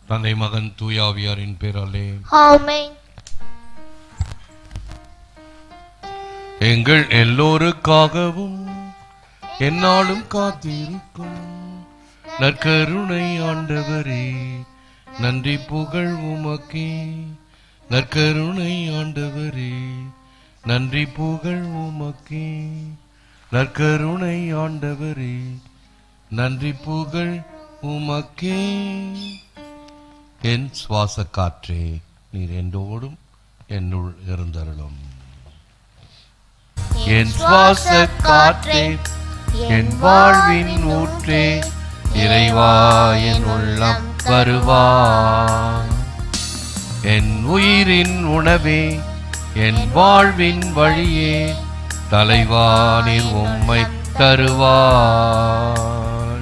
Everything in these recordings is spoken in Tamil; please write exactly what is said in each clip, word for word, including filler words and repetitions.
தந்தை மகன் தூயாவியாரின் பேராலே ஆமென். எங்கள் எல்லோருக்காகவும் என்னாலும் காத்திருக்கும் நற்கருணை ஆண்டவரே, நன்றி புகழ் உமக்கே. நற்கருணை ஆண்டவரே, நன்றி புகழ் உமக்கே. நற்கருணை ஆண்டவரே, நன்றி புகழ் உமக்கே. என் சுவாச காற்றே, நீர் என்றோடும் என்னுள் இருந்தருளும். என் சுவாச காற்றே, என் வாழ்வின் ஊற்றே, இறைவா என் உள்ளம் வருவாய். என் உயிரின் உணவே, என் வாழ்வின் வழியே, தலைவா நீர் உம்மை தருவாய்.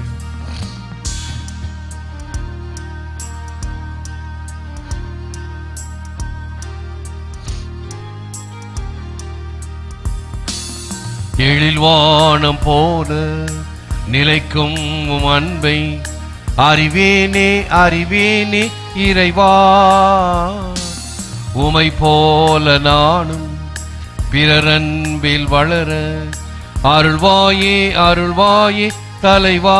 எழில் வானம் போல நிலைக்கும் உம் அன்பை அறிவேனே அறிவேனே இறைவா. உமை போல நானும் பிறரன்பில் வளர அருள்வாயே அருள்வாயே தலைவா.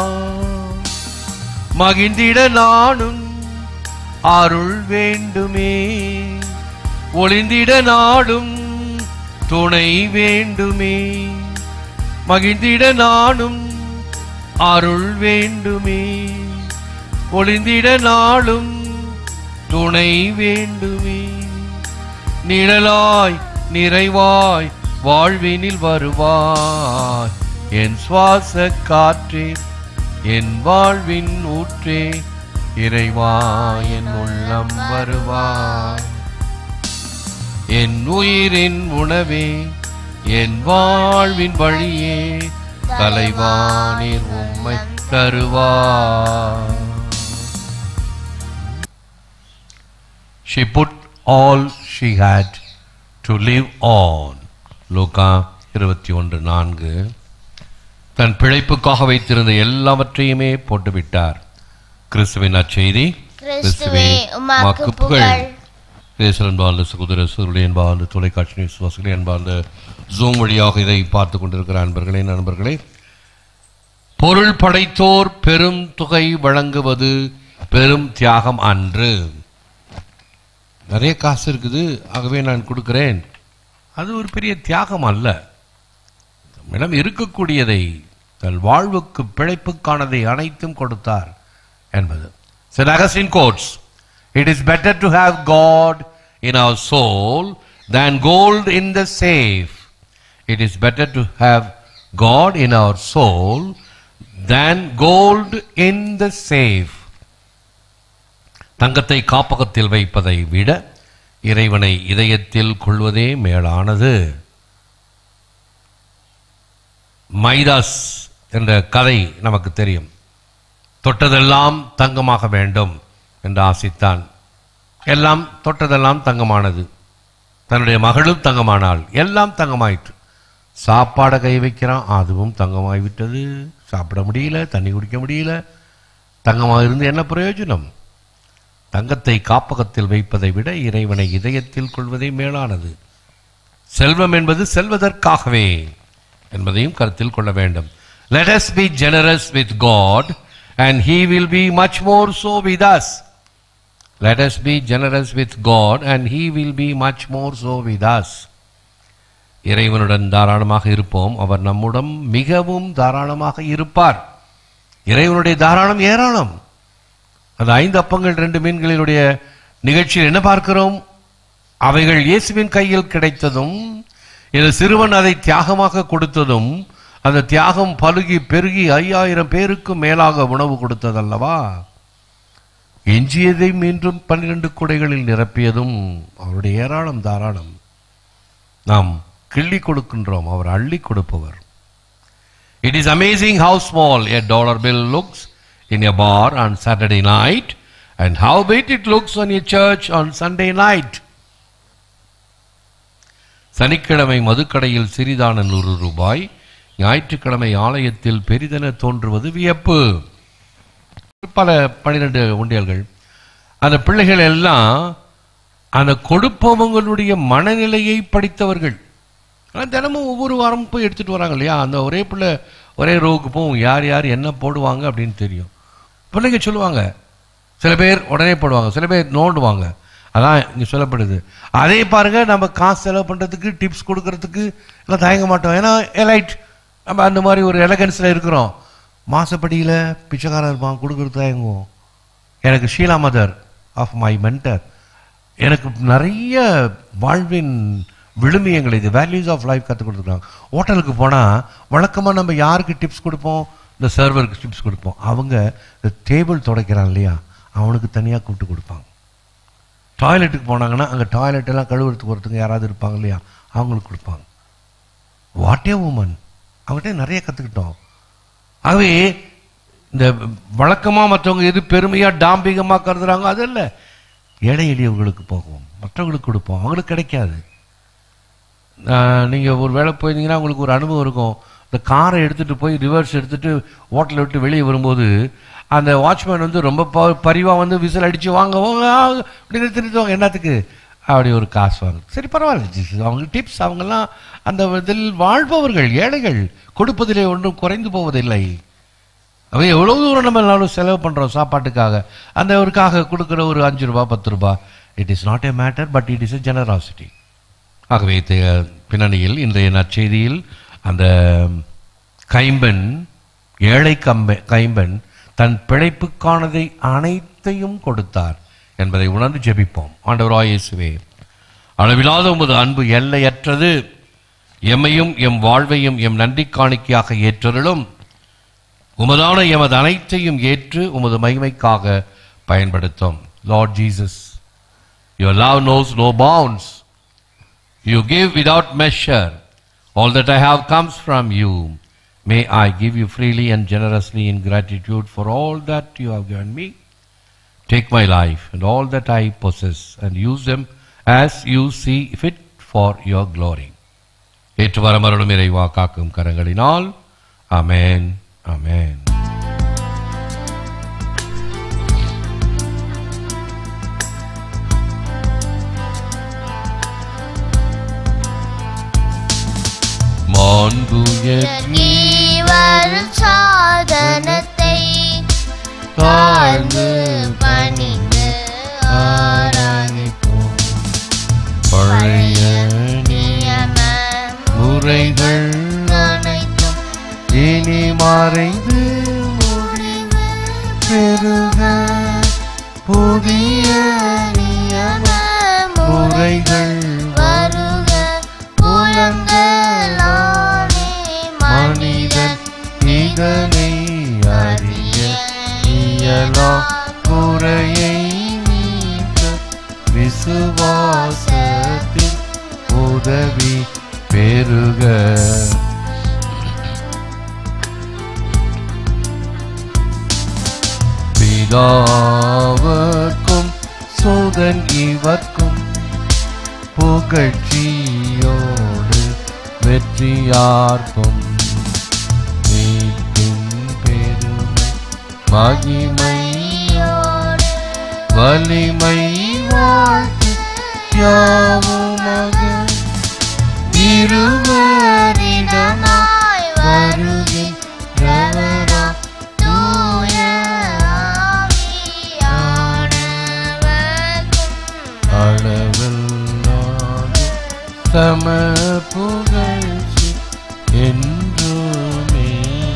மகிழ்ந்திட நானும் அருள் வேண்டுமே, ஒளிந்திட நாடும் துணை வேண்டுமே. மகிழ்ந்திட நானும் அருள் வேண்டுமே, ஒளிந்திட நாளும் துணை வேண்டுமே. நிழலாய் நிறைவாய் வாழ்வினில் வருவாய். என் சுவாச காற்றே, என் வாழ்வின் ஊற்றே, இறைவா என் உள்ளம் வருவாய். என் உயிரின் உணவே, என் வாழ்வின் வழியே, தலைவா நீர் உம்மை தருவாய். She put all she had to live on. லூக்கா இருபத்தி ஒன்று நான்கு. தன் பிழைப்புக்காக வைத்திருந்த எல்லாவற்றையுமே போட்டுவிட்டார். கிறிஸ்துவின் நற்செய்தி. கிறிஸ்துவே உமக்கு புகழ். அன்பார்ந்த சகோதர சகோதரிகளே, அன்பார்ந்த தொலைக்காட்சி விசுவாசிகளே, அன்பார்ந்த ஜூம் வழியாக இதை பார்த்து கொண்டிருக்கிற அன்பர்களே நண்பர்களே, பொருள் படைத்தோர் பெரும் தொகை வழங்குவது பெரும் தியாகம் அன்று. நிறைய காசு இருக்குது, ஆகவே நான் கொடுக்கிறேன், அது ஒரு பெரிய தியாகம் அல்ல. நம்மிடம் இருக்கக்கூடியதை, தன் வாழ்வுக்கு பிழைப்புக்கானதை அனைத்தும் கொடுத்தார் என்பது. Saint Augustine quotes, "It is better to have God in our soul than gold in the safe. It is better to have God in our soul than gold in the safe." தங்கத்தை காப்பகத்தில் வைப்பதை விட இறைவனை இதயத்தில் கொள்வதே மேலானது. மைதாஸ் என்ற கதை நமக்கு தெரியும். தொட்டதெல்லாம் தங்கமாக வேண்டும் என்று ஆசித்தான். எல்லாம் தொட்டதெல்லாம் தங்கமானது. தன்னுடைய மகளும் தங்கமானாள். எல்லாம் தங்கமாயிற்று. சாப்பாடை கை வைக்கிறான், அதுவும் தங்கமாகிவிட்டது. சாப்பிட முடியல, தண்ணி குடிக்க முடியல. தங்கமாக இருந்து என்ன பிரயோஜனம்? தங்கத்தை காப்பகத்தில் வைப்பதை விட இறைவனை இதயத்தில் கொள்வதே மேலானது. செல்வம் என்பது செல்வதற்காகவே என்பதையும் கருத்தில் கொள்ள வேண்டும். Let us be generous with God and He will be much more so with us. Let us be generous with God and He will be much more so with us. இறைவனுடன் தாராளமாக இருப்போம், அவர் நம்முடன் மிகவும் தாராளமாக இருப்பார். இறைவனுடைய தாராளம் ஏராளம். அந்த ஐந்து அப்பங்கள் ரெண்டு மீன்களினுடைய நிகழ்ச்சியில் என்ன பார்க்கிறோம்? அவைகள் இயேசுவின் கையில் கிடைத்ததும், இந்த சிறுவன் அதை தியாகமாக கொடுத்ததும், அந்த தியாகம் பலுகி பெருகி ஐயாயிரம் பேருக்கு மேலாக உணவு கொடுத்ததல்லவா? எஞ்சியதை மீண்டும் பன்னிரண்டு குடைகளில் நிரப்பியதும் அவருடைய ஏராளம் தாராளம். நாம் கிள்ளி கொடுக்கின்றோம், அவர் அள்ளி கொடுப்பவர். It is amazing how small a dollar bill looks in a bar on Saturday night and how big it looks on a church on Sunday night. சனிக்கிழமை மதுக்கடையில் சிறிதான நூறு ரூபாய், ஞாயிற்றுக்கிழமை ஆலயத்தில் பெரிதென தோன்றுவது வியப்பு. பல பனிரெண்டு உண்டியல்கள். அந்த பிள்ளைகள் எல்லாம் அந்த கொடுப்பவங்களுடைய மனநிலையை படித்தவர்கள். ஆனால் தினமும் ஒவ்வொரு வாரமும் போய் எடுத்துகிட்டு வராங்க இல்லையா, அந்த ஒரே பிள்ளை ஒரே ரோவுக்கு போகும், யார் யார் என்ன போடுவாங்க அப்படின்னு தெரியும். பிள்ளைங்க சொல்லுவாங்க, சில பேர் உடனே போடுவாங்க, சில பேர் நோண்டுவாங்க. அதான் இங்கே சொல்லப்படுது. அதே பாருங்க, நம்ம காசு செலவு பண்ணுறதுக்கு டிப்ஸ் கொடுக்கறதுக்கு எல்லாம் தயங்க மாட்டோம். ஏன்னா எலைட் நம்ம அந்த மாதிரி ஒரு எலகன்ஸில் இருக்கிறோம். மாசப்படியில் பிச்சைக்காரன் இருப்பான், கொடுக்குறது தயங்குவோம். எனக்கு Sheela mother of my mentor எனக்கு நிறைய வாழ்வின் விழுமியங்கள், இது வேல்யூஸ் ஆஃப் லைஃப் கற்றுக் கொடுத்துருக்காங்க. ஹோட்டலுக்கு போனால் வழக்கமாக நம்ம யாருக்கு டிப்ஸ் கொடுப்போம்? இந்த சர்வருக்கு டிப்ஸ் கொடுப்போம். அவங்க இந்த டேபிள் துடைக்கிறான் இல்லையா, அவனுக்கு தனியாக கூப்பிட்டு கொடுப்பாங்க. டாய்லெட்டுக்கு போனாங்கன்னா அங்கே டாய்லெட் எல்லாம் கழுவுறதுக்கு ஒருத்தங்க யாராவது இருப்பாங்க இல்லையா, அவங்களுக்கு கொடுப்பாங்க. வாட் ஏ உமன், அவங்ககிட்ட நிறைய கற்றுக்கிட்டோம். ஆகவே இந்த வழக்கமாக மற்றவங்க எது பெருமையாக டாம்பிகமாக கருதுறாங்க அது இல்லை. ஏழை எளியவர்களுக்கு போகும், மற்றவங்களுக்கு கொடுப்போம், அவங்களுக்கு கிடைக்காது. நீங்கள் ஒரு வேலை போயிருந்தீங்கன்னா உங்களுக்கு ஒரு அனுபவம் இருக்கும். இந்த காரை எடுத்துகிட்டு போய் ரிவர்ஸ் எடுத்துகிட்டு ஹோட்டலை விட்டு வெளியே வரும்போது அந்த வாட்ச்மேன் வந்து ரொம்ப ப பரிவாக வந்து விசில் அடித்து வாங்க வாங்க அப்படி நிறுத்திடுவாங்க. என்னத்துக்கு? அப்படி ஒரு காசு வாங்க. சரி பரவாயில்ல, அவங்க டிப்ஸ். அவங்கெல்லாம் அந்த இதில் வாழ்பவர்கள், ஏழைகள், கொடுப்பதிலே ஒன்றும் குறைந்து போவதில்லை. அவை எவ்வளோ தூரம் நம்ம எல்லாரும் செலவு பண்ணுறோம் சாப்பாட்டுக்காக, அந்த ஒருக்காக கொடுக்குற ஒரு அஞ்சு ரூபா பத்து ரூபா, it is not a matter, but it is a generosity. ஆகவே பின்னணியில் இன்றைய நற்செய்தியில் அந்த கைம்பெண், ஏழை கம்ப கைம்பெண் தன் பிழைப்புக்கானதை அனைத்தையும் கொடுத்தார் என்பதை உணர்ந்து ஜெபிப்போம். ஆண்டவராய் இயேசுவே, அளவிலாத உமது அன்பு எல்லையற்றது. எம்மையும் எம் வாழ்வையும் எம் நன்றி காணிக்கையாக ஏற்றருளும். உமதான எமது அனைத்தையும் ஏற்று உமது மகிமைக்காக பயன்படுத்தும். Lord Jesus, your love knows no bounds. You give without measure. All that I have comes from you. May I give you freely and generously in gratitude for all that you have given me. Take my life and all that I possess and use them as you see fit for your glory. ஏற்று வரமருளும் இறைவா காக்கும் கரங்களினால். ஆமென், ஆமென். சாதனத்தை தாழ்ந்து பணிந்து ஆராதிப்போம். பழைய நியம முறைகள் அனைத்தும் இனி மறைந்து முடிவு பெறுக. புதிய நியம முறைகள் வருக. புலங்களாலே மனிதன் இதனை அறிய இயலா குறையை நீக்க விசுவாசத்தின் உதவி பெறுக. பிதாவர்க்கும் சுதன் இவர்க்கும் புகழ்ச்சியோடு வெற்றியார்க்கும் மீட்பின் பெருமை மகிமையோடு வலிமை வாழ்த்து யாவுமாக இருவரிடமாய் வருகின்றவரா தூய ஆவியானவர்க்கும் அளவில்லாத சம புகழ்ச்சி என்றுமே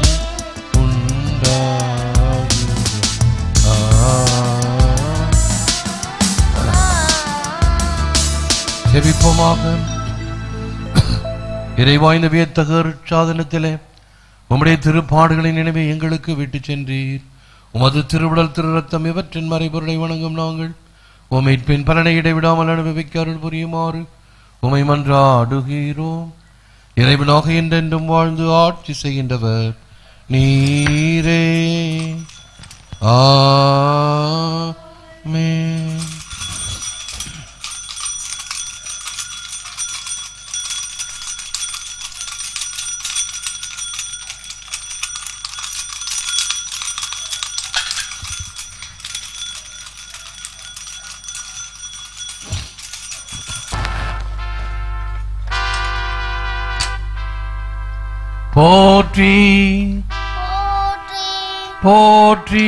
உண்டாகுக. ஜெபிப்போமாக. இறைவா, இந்த வியத்தகு சாதனத்திலே உம்முடைய திருப்பாடுகளின் நினைவை எங்களுக்கு விட்டு சென்றீர். உமது திருவுடல் திரு ரத்தம் இவற்றின் மறைபொருளை வணங்கும் நாங்கள் உமை பின் பலனை இடைவிடாமல் அனுபவிக்க அருள் புரியுமாறு உமை மன்றாடுகிறோம். இறைவனாக என்றென்றும் வாழ்ந்து ஆட்சி செய்கின்றவர் நீரே. ஆமென். போற்றி போற்றி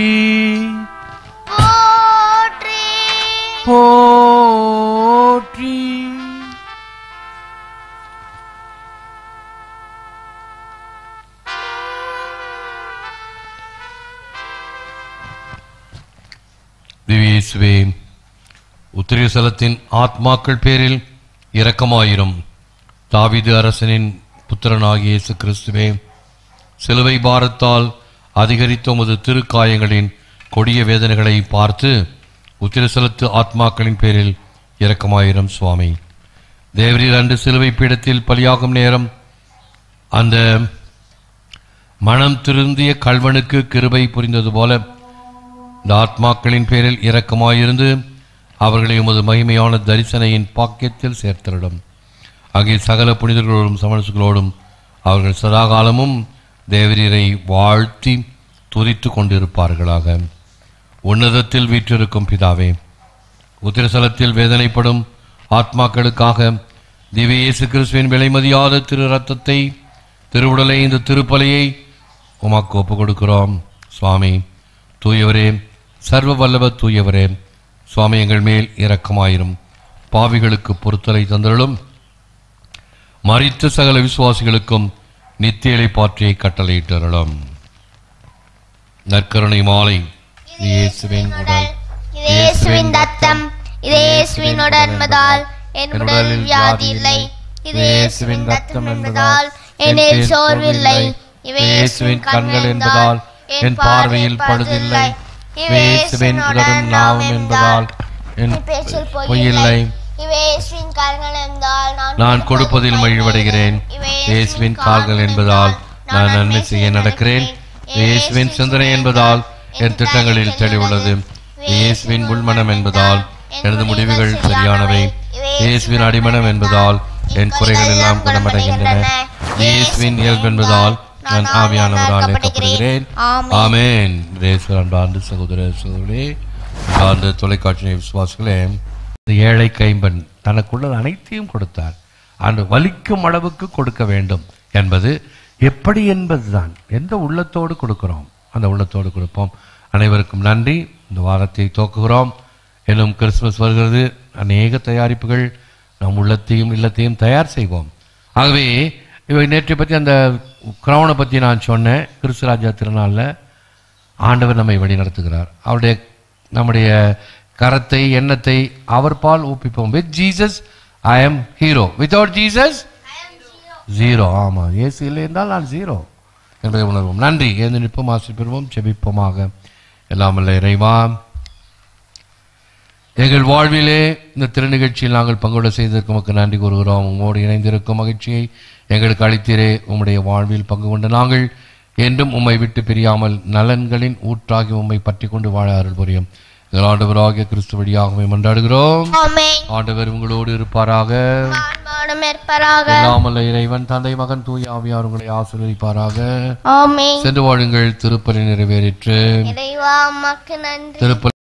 போற்றி போற்றி போற்றி. திவ்யேசுவே, உத்திரேசலத்தின் ஆத்மாக்கள் பேரில் இரக்கமாயிரும். தாவீது அரசனின் புத்திரனாகிய இயேசு கிறிஸ்துவே, சிலுவை பாரத்தால் அதிகரித்த உமது திருக்காயங்களின் கொடிய வேதனைகளை பார்த்து உத்திரேசலத்து ஆத்மாக்களின் பேரில் இரக்கமாயிரும் சுவாமி. தேவரீர் அன்று சிலுவை பீடத்தில் பலியாகும் நேரம் அந்த மனம் திருந்திய கள்வனுக்கு கிருபை புரிந்தது போல இந்த ஆத்மாக்களின் பேரில் இரக்கமாயிருந்து அவர்களை உமது மகிமையான தரிசனையின் பாக்கியத்தில் சேர்த்தரிடும். ஆகிய சகல புனிதர்களோடும் சமணர்களோடும் அவர்கள் சதாகாலமும் தேவரீரை வாழ்த்தி துதித்து கொண்டிருப்பார்களாக. உன்னதத்தில் வீற்றிருக்கும் பிதாவே, உத்திரசலத்தில் வேதனைப்படும் ஆத்மாக்களுக்காக திவ்ய இயேசு கிறிஸ்துவின் விலைமதியாத திரு ரத்தத்தை, திருவுடலை, இந்த திருப்பலியை உமக்கு ஒப்புக் கொடுக்கிறோம். சுவாமி தூயவரே, சர்வ வல்லவ தூயவரே, சுவாமி எங்கள் மேல் இரக்கமாயிரும். பாவிகளுக்கு பொறுத்தலை தந்தருளும். மரித்த சகல விசுவாசிகளுக்கும் நித்திய இளைப்பாற்றியை கட்டளையிட்டருளும். நற்கருணை மாலை. இது இயேசுவின் உடல், இது இயேசுவின் ரத்தம், இது இயேசுவின் உடல் என்பதால் என் உடலில் வியாதி இல்லை. இது இயேசுவின் ரத்தம் என்பதால் என்னில் சோர்வில்லை. இவை இயேசுவின் கண்கள் என்பதால் என் பார்வையில் பழுதில்லை. இவை இயேசுவின் உதடும் நாவும் என்பதால் என் பேச்சில் பொய்யில்லை. இவை இயேசுவின் கால்கள் என்பதால் நான் கொடுப்பதில் மகிழ்வடைகிறேன். இயேசுவின் கால்கள் என்பதால் நான் நன்மை செய்ய நடக்கிறேன். இயேசுவின் சிந்தனை என்பதால் என் திட்டங்களில் தெளிவுள்ளது. இயேசுவின் உள்மனம் என்பதால் எனது முடிவுகள் சரியானவை. இயேசுவின் அடிமனம் என்பதால் என் குறைகள் எல்லாம் குணமடைகின்றன. இயேசுவின் இயல்பு என்பதால் நான் ஆவியானவரால் ஏற்கப்படுகிறேன். ஆமென். இயேசுவின் அன்பார்ந்த சகோதர சகோதரர்களே, அன்பார்ந்த தொலைக்காட்சி விசுவாசிகளே, இந்த ஏழை கைம்பெண் தனக்குள்ளது அனைத்தையும் கொடுத்தார். அன்று வலிக்கும் அளவுக்கு கொடுக்க வேண்டும் என்பது எப்படி என்பதுதான். எந்த உள்ளத்தோடு கொடுக்கிறோம் அந்த உள்ளத்தோடு கொடுப்போம். அனைவருக்கும் நன்றி. இந்த வாரத்தை துவக்குகிறோம். இன்னும் கிறிஸ்துமஸ் வருகிறது. அநேக தயாரிப்புகள் நம் உள்ளத்தையும் இல்லத்தையும் தயார் செய்வோம். ஆகவே இவை நேற்றை பற்றி அந்த கிரௌனை பற்றி நான் சொன்னேன். கிறிஸ்துராஜா திருநாளில் ஆண்டவர் நம்மை வழி நடத்துகிறார். அவருடைய நம்முடைய கரத்தை எண்ணத்தை அவர் பால் ஊப்பிப்போம். With Jesus I am hero, without Jesus zero. ஆமாம், இயேசு இல்லை என்றால் நான் ஜீரோ என்பதை உணர்வோம். நன்றி. எழுந்து நிற்போம், ஆசி பெறுவோம், செபிப்போமாக. எல்லாம் அல்ல இறைவா, எங்கள் வாழ்விலே இந்த திருநிகழ்ச்சியில் நாங்கள் பங்குட செய்ததற்கு உமக்கு நன்றி கூறுகிறோம். உம்மோடு இணைந்திருக்கும் மகிழ்ச்சியை எங்களுக்கு அளித்தீரே. உம்முடைய வாழ்வில் பங்கு கொண்ட நாங்கள் என்றும் உம்மை விட்டு பிரியாமல் நலன்களின் ஊற்றாகி உம்மை பற்றி கொண்டு வாழ அருள் புரியும். எங்கள் ஆண்டவராகிய கிறிஸ்து வழியாகவே மன்றாடுகிறோம். ஆண்டவர் உங்களோடு இருப்பாராக. எல்லாமல்ல இறைவன் தந்தை மகன் தூய ஆவியார் உங்களை ஆசீர்வதிப்பாராக. சென்று வாழுங்கள். திருப்பலி நிறைவேறிற்று. திருப்பலி